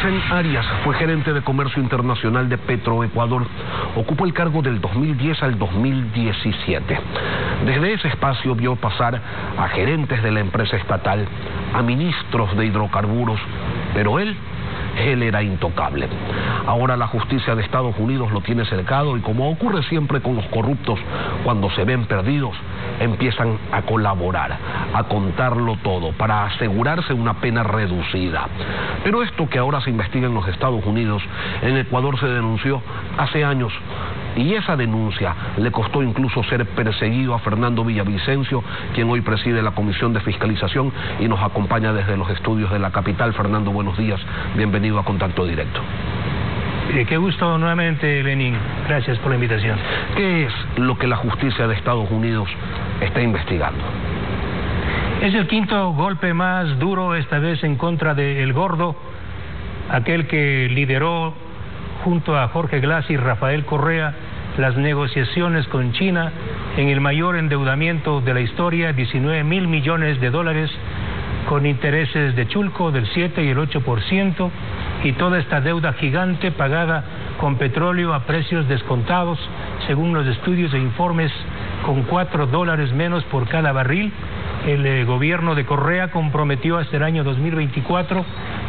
Nilsen Arias fue gerente de comercio internacional de Petroecuador. Ocupó el cargo del 2010 al 2017. Desde ese espacio vio pasar a gerentes de la empresa estatal, a ministros de hidrocarburos, pero él era intocable. Ahora la justicia de Estados Unidos lo tiene cercado y, como ocurre siempre con los corruptos, cuando se ven perdidos, empiezan a colaborar, a contarlo todo para asegurarse una pena reducida. Pero esto que ahora se investiga en los Estados Unidos, en Ecuador se denunció hace años, y esa denuncia le costó incluso ser perseguido a Fernando Villavicencio, quien hoy preside la Comisión de Fiscalización y nos acompaña desde los estudios de la capital. Fernando, buenos días, bienvenido a Contacto Directo. Qué gusto nuevamente, Lenin. Gracias por la invitación. ¿Qué es lo que la justicia de Estados Unidos está investigando? Es el quinto golpe más duro, esta vez en contra de El Gordo, aquel que lideró junto a Jorge Glass y Rafael Correa las negociaciones con China en el mayor endeudamiento de la historia, 19.000 millones de dólares, con intereses de chulco del 7 y el 8%, y toda esta deuda gigante pagada con petróleo a precios descontados, según los estudios e informes, con $4 menos por cada barril. El gobierno de Correa comprometió hasta el año 2024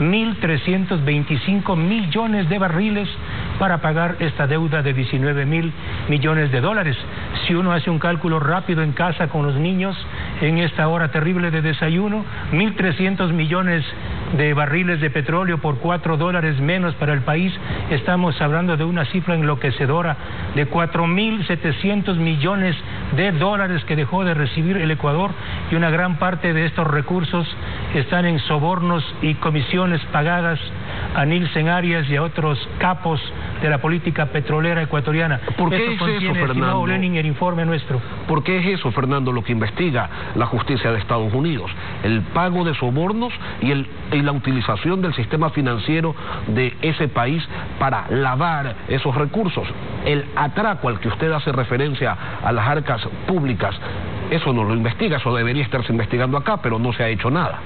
1.325 millones de barriles para pagar esta deuda de 19.000 millones de dólares. Si uno hace un cálculo rápido en casa con los niños en esta hora terrible de desayuno, 1.300 millones de barriles de petróleo por $4 menos para el país, estamos hablando de una cifra enloquecedora de 4.700 millones de dólares que dejó de recibir el Ecuador, y una gran parte de estos recursos están en sobornos y comisiones pagadas a Nilsen Arias y a otros capos de la política petrolera ecuatoriana. ¿Por qué es eso, Fernando? Lenin, el informe nuestro. ¿Por qué es eso, Fernando, lo que investiga la justicia de Estados Unidos? El pago de sobornos y la utilización del sistema financiero de ese país para lavar esos recursos. El atraco al que usted hace referencia a las arcas públicas, eso no lo investiga, eso debería estarse investigando acá, pero no se ha hecho nada.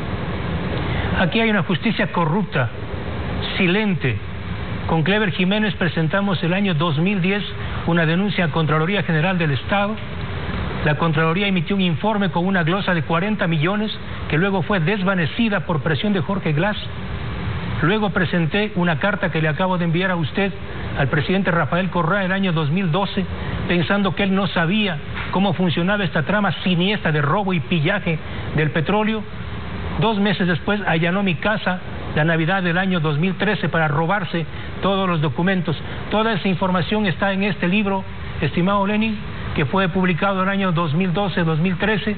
Aquí hay una justicia corrupta, silente. Con Clever Jiménez presentamos el año 2010 una denuncia a Contraloría General del Estado. La Contraloría emitió un informe con una glosa de 40 millones que luego fue desvanecida por presión de Jorge Glass. Luego presenté una carta que le acabo de enviar a usted, al presidente Rafael Correa, el año 2012, pensando que él no sabía cómo funcionaba esta trama siniestra de robo y pillaje del petróleo. 2 meses después allanó mi casa la Navidad del año 2013 para robarse todos los documentos. Toda esa información está en este libro, estimado Lenin, que fue publicado en el año 2012-2013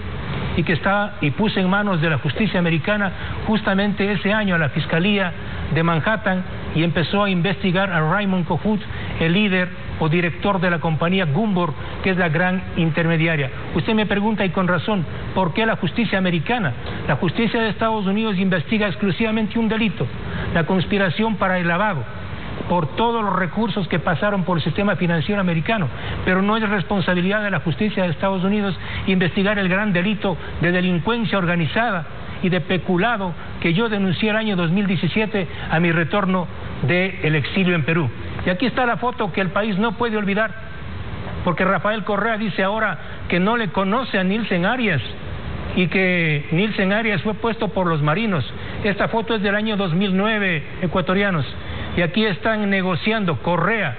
y puse en manos de la justicia americana justamente ese año a la Fiscalía de Manhattan, y empezó a investigar a Raymond Kohut, el líder o director de la compañía Gumbor, que es la gran intermediaria. Usted me pregunta, y con razón, ¿por qué la justicia americana? La justicia de Estados Unidos investiga exclusivamente un delito: la conspiración para el lavado, por todos los recursos que pasaron por el sistema financiero americano, pero no es responsabilidad de la justicia de Estados Unidos investigar el gran delito de delincuencia organizada y de peculado que yo denuncié el año 2017 a mi retorno del exilio en Perú. Y aquí está la foto que el país no puede olvidar, porque Rafael Correa dice ahora que no le conoce a Nilsen Arias y que Nilsen Arias fue puesto por los marinos. Esta foto es del año 2009, ecuatorianos, y aquí están negociando Correa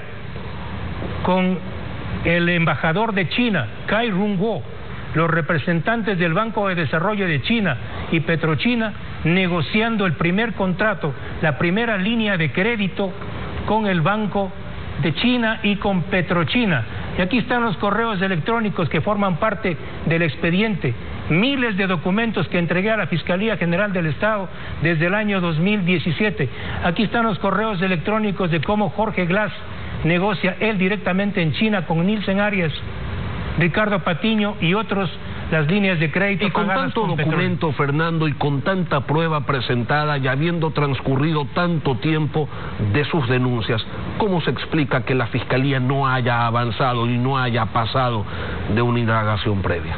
con el embajador de China, Cai Rung-wo, los representantes del Banco de Desarrollo de China y Petrochina, negociando el primer contrato, la primera línea de crédito con el Banco de China y con Petrochina. Y aquí están los correos electrónicos que forman parte del expediente. Miles de documentos que entregué a la Fiscalía General del Estado desde el año 2017. Aquí están los correos electrónicos de cómo Jorge Glass negocia él directamente en China con Nilsen Arias, Ricardo Patiño y otros las líneas de crédito. Y con tanto documento, Fernando, y con tanta prueba presentada y habiendo transcurrido tanto tiempo de sus denuncias, ¿cómo se explica que la Fiscalía no haya avanzado y no haya pasado de una indagación previa?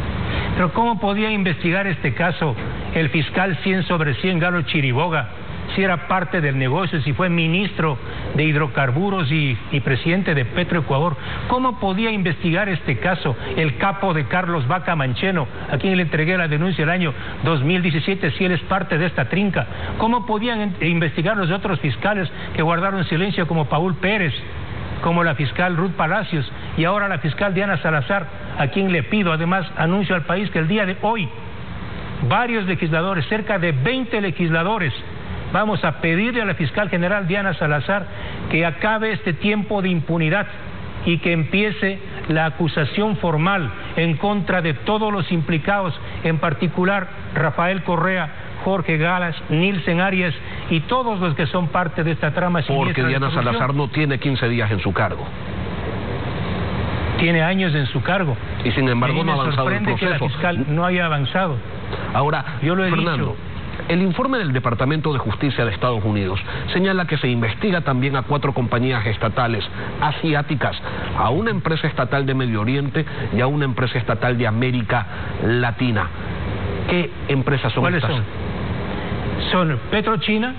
Pero ¿cómo podía investigar este caso el fiscal 100/100 Galo Chiriboga si era parte del negocio, si fue ministro de hidrocarburos y presidente de Petroecuador. ¿Cómo podía investigar este caso el capo de Carlos Vaca Mancheno, a quien le entregué la denuncia el año 2017, si él es parte de esta trinca? ¿Cómo podían investigar los otros fiscales que guardaron silencio, como Paul Pérez, como la fiscal Ruth Palacios y ahora la fiscal Diana Salazar, a quien le pido, además, anuncio al país que el día de hoy varios legisladores, cerca de 20 legisladores, vamos a pedirle a la fiscal general Diana Salazar que acabe este tiempo de impunidad y que empiece la acusación formal en contra de todos los implicados, en particular Rafael Correa, Jorge Glas, Nilsen Arias y todos los que son parte de esta trama siniestra. Porque Diana Salazar no tiene 15 días en su cargo. Tiene años en su cargo. Y sin embargo no ha avanzado el proceso. Me sorprende que la fiscal no haya avanzado. Ahora, yo lo he Fernando, dicho. El informe del Departamento de Justicia de Estados Unidos señala que se investiga también a 4 compañías estatales asiáticas, a una empresa estatal de Medio Oriente y a una empresa estatal de América Latina. ¿Qué empresas son ¿Cuáles estas? Son PetroChina,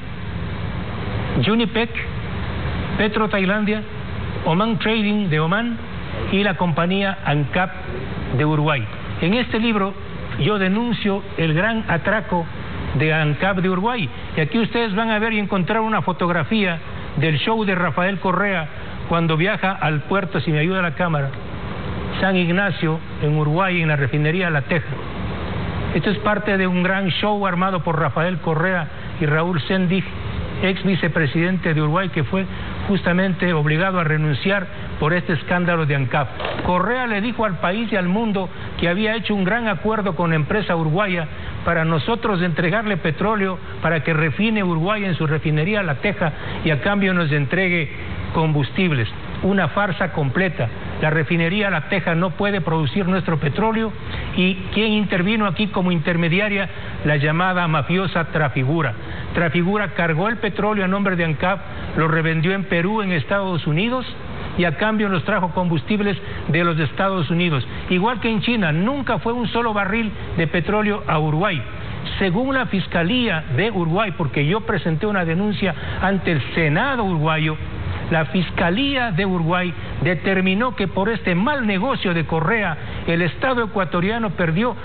Unipec, Petro Tailandia, Oman Trading de Oman y la compañía ANCAP de Uruguay. En este libro yo denuncio el gran atraco de ANCAP de Uruguay, y aquí ustedes van a ver y encontrar una fotografía del show de Rafael Correa cuando viaja al puerto, si me ayuda la cámara, San Ignacio en Uruguay, en la refinería La Teja. Esto es parte de un gran show armado por Rafael Correa y Raúl Sendig, ex vicepresidente de Uruguay, que fue justamente obligado a renunciar por este escándalo de ANCAP. Correa le dijo al país y al mundo que había hecho un gran acuerdo con la empresa uruguaya para nosotros entregarle petróleo para que refine Uruguay en su refinería La Teja y a cambio nos entregue combustibles. Una farsa completa. La refinería La Teja no puede producir nuestro petróleo, y ¿quién intervino aquí como intermediaria? La llamada mafiosa Trafigura. Trafigura cargó el petróleo a nombre de ANCAP, lo revendió en Perú, en Estados Unidos, y a cambio nos trajo combustibles de los Estados Unidos. Igual que en China, nunca fue un solo barril de petróleo a Uruguay. Según la Fiscalía de Uruguay, porque yo presenté una denuncia ante el Senado uruguayo, la Fiscalía de Uruguay determinó que por este mal negocio de Correa, el Estado ecuatoriano perdió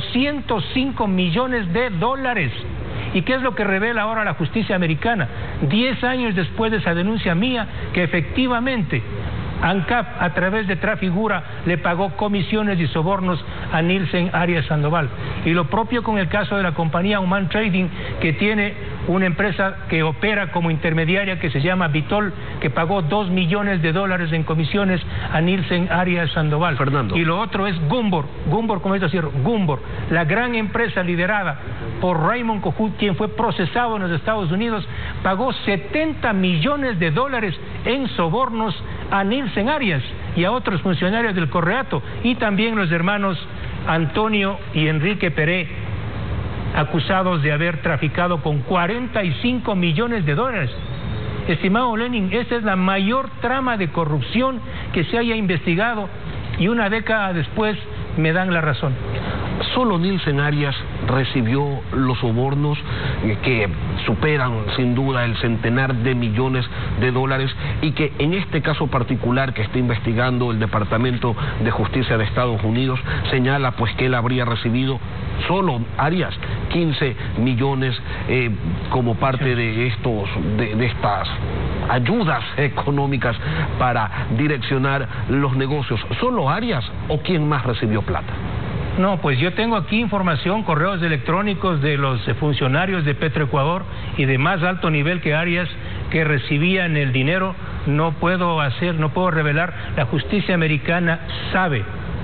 205 millones de dólares. ¿Y qué es lo que revela ahora la justicia americana? 10 años después de esa denuncia mía, que efectivamente ANCAP, a través de Trafigura, le pagó comisiones y sobornos a Nilsen Arias Sandoval. Y lo propio con el caso de la compañía Oman Trading, que tiene una empresa que opera como intermediaria que se llama Vitol, que pagó $2 millones en comisiones a Nilsen Arias Sandoval. Fernando. Y lo otro es Gumbor, como es decir, Gumbor, la gran empresa liderada por Raymond Cojut, quien fue procesado en los Estados Unidos, pagó $70 millones en sobornos a Nilsen Arias y a otros funcionarios del Correato, y también los hermanos Antonio y Enrique Peré, acusados de haber traficado con $45 millones. Estimado Lenin, esta es la mayor trama de corrupción que se haya investigado, y una década después me dan la razón. Solo Nilsen Arias recibió los sobornos que superan sin duda el centenar de millones de dólares, y que en este caso particular que está investigando el Departamento de Justicia de Estados Unidos señala pues que él habría recibido, solo Arias, 15 millones como parte de estas ayudas económicas para direccionar los negocios. ¿Solo Arias o quién más recibió plata? No, pues yo tengo aquí información, correos electrónicos de los funcionarios de Petroecuador y de más alto nivel que Arias, que recibían el dinero. No puedo revelar. La justicia americana sabe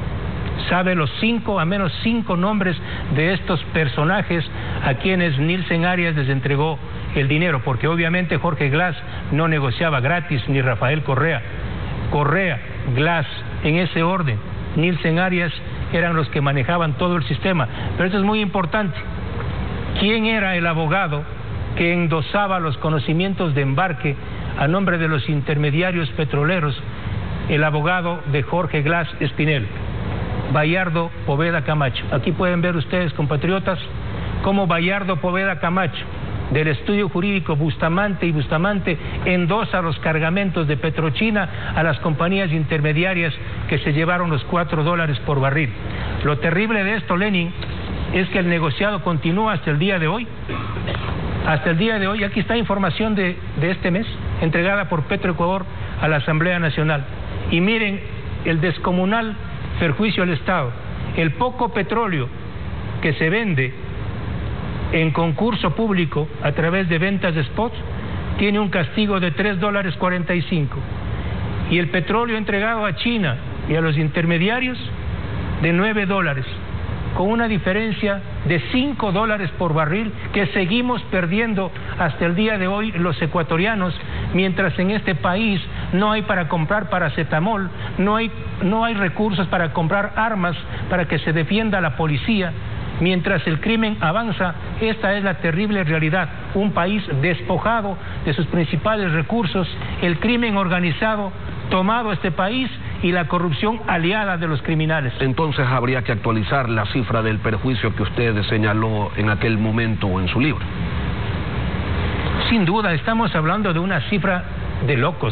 los al menos cinco nombres de estos personajes a quienes Nilsen Arias les entregó el dinero, porque obviamente Jorge Glas no negociaba gratis, ni Rafael Correa. Correa, Glas, en ese orden. Nilsen Arias eran los que manejaban todo el sistema. Pero esto es muy importante. ¿Quién era el abogado que endosaba los conocimientos de embarque a nombre de los intermediarios petroleros? El abogado de Jorge Glas Espinel, Bayardo Poveda Camacho. Aquí pueden ver ustedes, compatriotas, cómo Bayardo Poveda Camacho, del estudio jurídico Bustamante y Bustamante endosa los cargamentos de Petrochina a las compañías intermediarias que se llevaron los $4 por barril. Lo terrible de esto, Lenin, es que el negociado continúa hasta el día de hoy. Hasta el día de hoy, aquí está información de este mes, entregada por Petroecuador a la Asamblea Nacional. Y miren el descomunal perjuicio al Estado. El poco petróleo que se vende en concurso público a través de ventas de spots tiene un castigo de $3.45. Y el petróleo entregado a China y a los intermediarios de $9, con una diferencia de $5 por barril que seguimos perdiendo hasta el día de hoy los ecuatorianos, mientras en este país no hay para comprar paracetamol, no hay recursos para comprar armas para que se defienda la policía. Mientras el crimen avanza, esta es la terrible realidad. Un país despojado de sus principales recursos, el crimen organizado tomado este país y la corrupción aliada de los criminales. Entonces habría que actualizar la cifra del perjuicio que usted señaló en aquel momento en su libro. Sin duda, estamos hablando de una cifra de locos.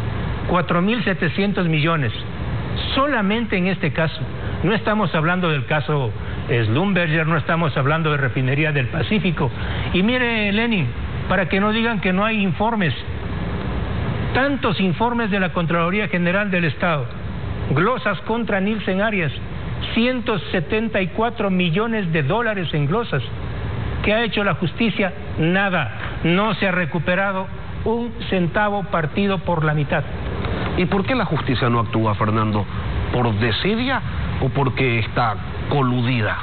4.700 millones. Solamente en este caso. No estamos hablando del caso Schlumberger, no estamos hablando de Refinería del Pacífico. Y mire, Lenin, para que no digan que no hay informes, tantos informes de la Contraloría General del Estado, glosas contra Nielsen Arias, $174 millones en glosas. ¿Qué ha hecho la justicia? Nada. No se ha recuperado un centavo partido por la mitad. ¿Y por qué la justicia no actúa, Fernando? ¿Por desidia o porque está coludida?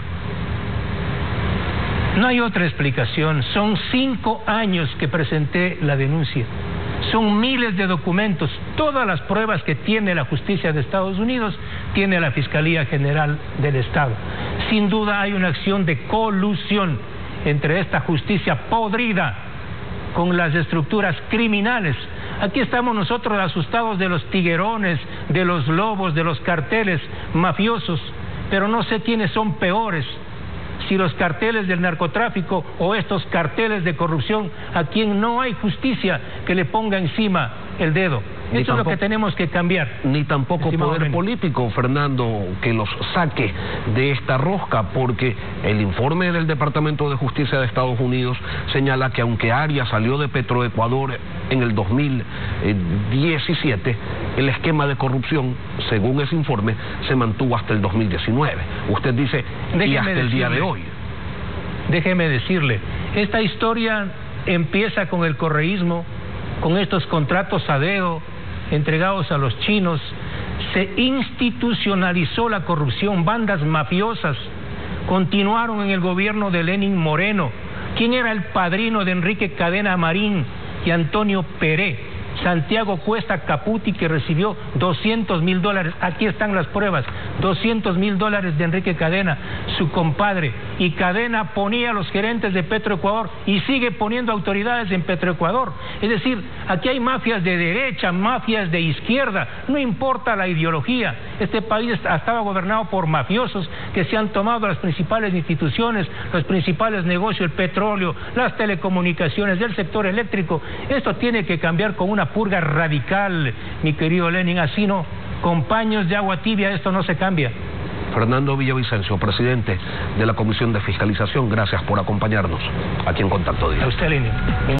No hay otra explicación. Son 5 años que presenté la denuncia. Son miles de documentos. Todas las pruebas que tiene la justicia de Estados Unidos tiene la Fiscalía General del Estado. Sin duda hay una acción de colusión entre esta justicia podrida con las estructuras criminales. Aquí estamos nosotros asustados de los tiguerones, de los lobos, de los carteles mafiosos, pero no sé quiénes son peores, si los carteles del narcotráfico o estos carteles de corrupción, a quien no hay justicia que le ponga encima el dedo. Eso es lo que tenemos que cambiar. Ni tampoco poder político, Fernando, que los saque de esta rosca, porque el informe del Departamento de Justicia de Estados Unidos señala que aunque Arias salió de Petroecuador en el 2017, el esquema de corrupción, según ese informe, se mantuvo hasta el 2019. Usted dice, y hasta el día de hoy. Déjeme decirle, esta historia empieza con el correísmo, con estos contratos a dedo entregados a los chinos. Se institucionalizó la corrupción, bandas mafiosas continuaron en el gobierno de Lenín Moreno. ¿Quién era el padrino de Enrique Cadena Marín y Antonio Peré? Santiago Cuesta Caputi, que recibió $200.000. Aquí están las pruebas. $200.000 de Enrique Cadena, su compadre. Y Cadena ponía a los gerentes de Petroecuador y sigue poniendo autoridades en Petroecuador. Es decir, aquí hay mafias de derecha, mafias de izquierda. No importa la ideología. Este país estaba gobernado por mafiosos que se han tomado las principales instituciones, los principales negocios, el petróleo, las telecomunicaciones, el sector eléctrico. Esto tiene que cambiar con una purga radical, mi querido Lenin. Así no, con paños de agua tibia esto no se cambia. Fernando Villavicencio, presidente de la Comisión de Fiscalización, gracias por acompañarnos aquí en Contacto Diario. A usted, Lenin.